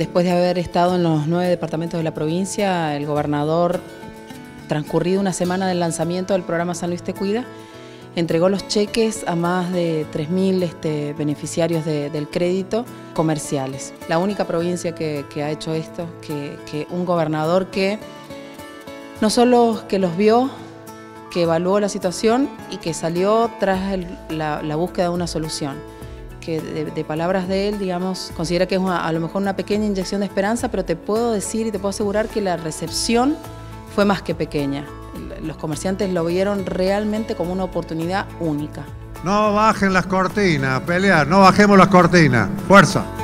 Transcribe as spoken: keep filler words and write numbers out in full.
Después de haber estado en los nueve departamentos de la provincia, el gobernador, transcurrido una semana del lanzamiento del programa San Luis Te Cuida, entregó los cheques a más de tres mil este, beneficiarios de, del crédito comerciales. La única provincia que, que ha hecho esto, que, que un gobernador que no solo que los vio, que evaluó la situación y que salió tras el, la, la búsqueda de una solución. Que de, de palabras de él, digamos, considera que es una, a lo mejor una pequeña inyección de esperanza, pero te puedo decir y te puedo asegurar que la recepción fue más que pequeña. Los comerciantes lo vieron realmente como una oportunidad única. No bajen las cortinas, pelear, no bajemos las cortinas. Fuerza.